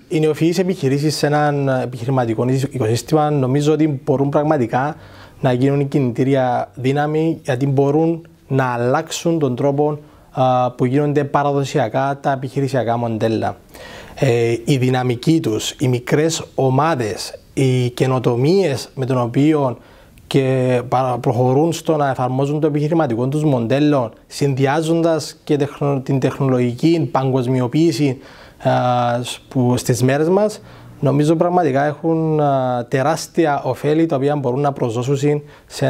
οι νεοφυείς επιχειρήσεις σε έναν επιχειρηματικό οικοσύστημα νομίζω ότι μπορούν πραγματικά να γίνουν κινητήρια δύναμη, γιατί μπορούν να αλλάξουν τον τρόπο που γίνονται παραδοσιακά τα επιχειρησιακά μοντέλα. Η δυναμική τους, οι μικρές ομάδες, οι καινοτομίες με τον οποίο και προχωρούν στο να εφαρμόζουν το επιχειρηματικό τους μοντέλο, συνδυάζοντας και την τεχνολογική παγκοσμιοποίηση που στις μέρες μας, νομίζω πραγματικά έχουν τεράστια ωφέλη τα οποία μπορούν να προσδώσουν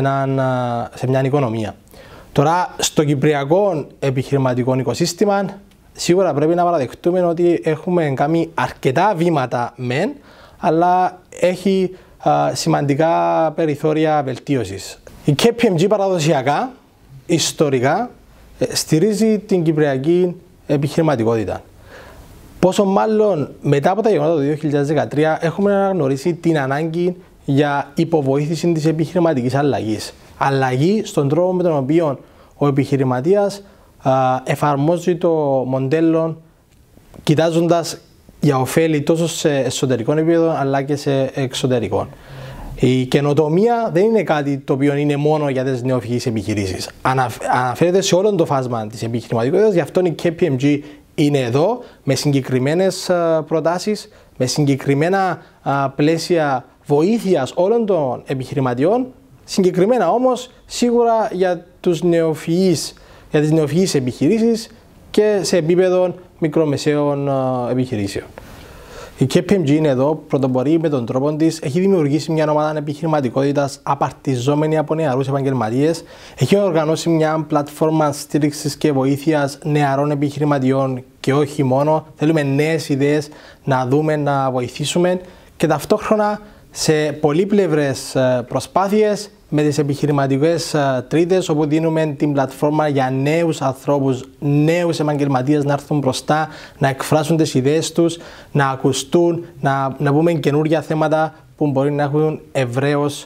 σε μια οικονομία. Τώρα, στο κυπριακό επιχειρηματικό οικοσύστημα, σίγουρα πρέπει να παραδεχτούμε ότι έχουμε κάνει αρκετά βήματα μεν, αλλά έχει σημαντικά περιθώρια βελτίωσης. Η KPMG παραδοσιακά, ιστορικά, στηρίζει την κυπριακή επιχειρηματικότητα. Πόσο μάλλον μετά από τα γεγονότα του 2013 έχουμε αναγνωρίσει την ανάγκη για υποβοήθηση της επιχειρηματικής αλλαγής. Αλλαγή στον τρόπο με τον οποίο ο επιχειρηματίας εφαρμόζει το μοντέλο κοιτάζοντας για ωφέλη τόσο σε εσωτερικό επίπεδο αλλά και σε εξωτερικό. Η καινοτομία δεν είναι κάτι το οποίο είναι μόνο για τις νεοφυείς επιχειρήσεις. Αναφέρεται σε όλο το φάσμα της επιχειρηματικότητας, γι' αυτό η KPMG είναι εδώ με συγκεκριμένες προτάσεις, με συγκεκριμένα πλαίσια βοήθειας όλων των επιχειρηματιών, συγκεκριμένα όμως σίγουρα για τις νεοφυείς επιχειρήσεις και σε επίπεδο μικρομεσαίων επιχειρήσεων. Η KPMG είναι εδώ, πρωτοπορεί με τον τρόπο της, έχει δημιουργήσει μια ομάδα επιχειρηματικότητας απαρτιζόμενη από νεαρούς επαγγελματίες, έχει οργανώσει μια πλατφόρμα στήριξης και βοήθειας νεαρών επιχειρηματιών και όχι μόνο. Θέλουμε νέες ιδέες να δούμε, να βοηθήσουμε και ταυτόχρονα σε πολύπλευρες προσπάθειες με τις επιχειρηματικές τρίτες, όπου δίνουμε την πλατφόρμα για νέους ανθρώπους, νέους επαγγελματίες να έρθουν μπροστά, να εκφράσουν τις ιδέες τους, να ακουστούν, να πούμε καινούργια θέματα που μπορεί να έχουν ευρέως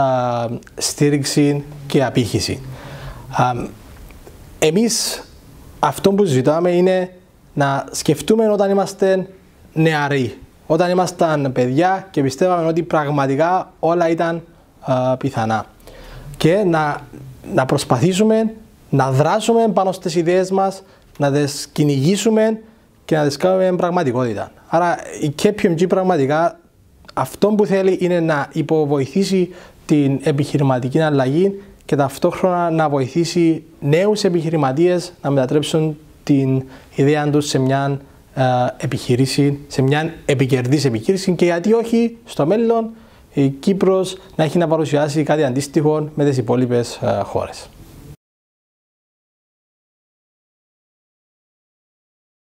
στήριξη και απήχηση. Εμείς αυτό που ζητάμε είναι να σκεφτούμε όταν είμαστε νεαροί, όταν ήμασταν παιδιά και πιστεύαμε ότι πραγματικά όλα ήταν πιθανά. Και να προσπαθήσουμε να δράσουμε πάνω στις ιδέες μας, να τις κυνηγήσουμε και να τις κάνουμε πραγματικότητα. Άρα η KPMG πραγματικά αυτό που θέλει είναι να υποβοηθήσει την επιχειρηματική αλλαγή και ταυτόχρονα να βοηθήσει νέους επιχειρηματίες να μετατρέψουν την ιδέα τους σε μια επιχείρηση, σε μια επικερδής επιχείρηση και γιατί όχι στο μέλλον η Κύπρος να έχει να παρουσιάσει κάτι αντίστοιχο με τις υπόλοιπες χώρες.